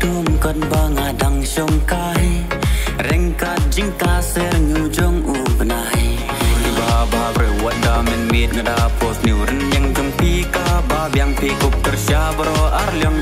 tum kon bangadang songkai rengkat jingka serngujong ubnai ba brewada men mit ngada pos niuren yang jong pika ba biang pikup kersya bro arlyong